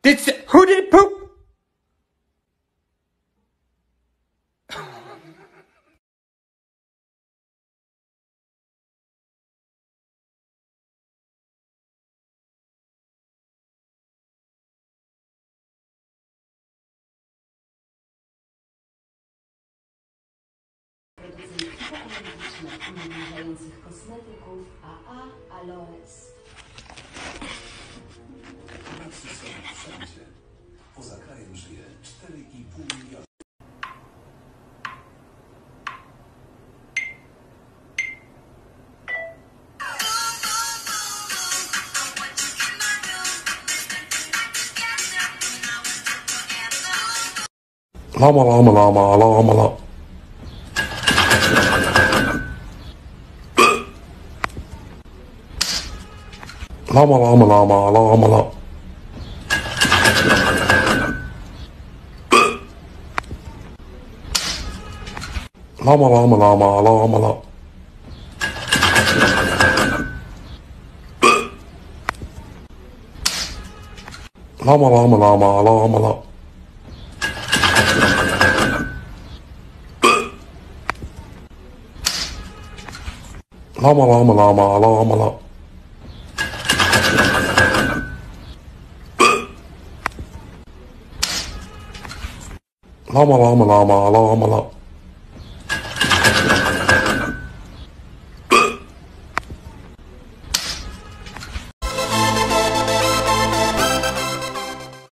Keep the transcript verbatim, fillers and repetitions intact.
Did s- who did poop? Unikających kosmetyków A A Aloes. Maxy są wszędzie. Poza krajem żyje cztery i pół miliona. Lama lama lama lama la. Lama lama lama lama la. Lama lama lama lama la. Lama lama lama lama la. Lama lama lama lama la. Lama lama lama lama la.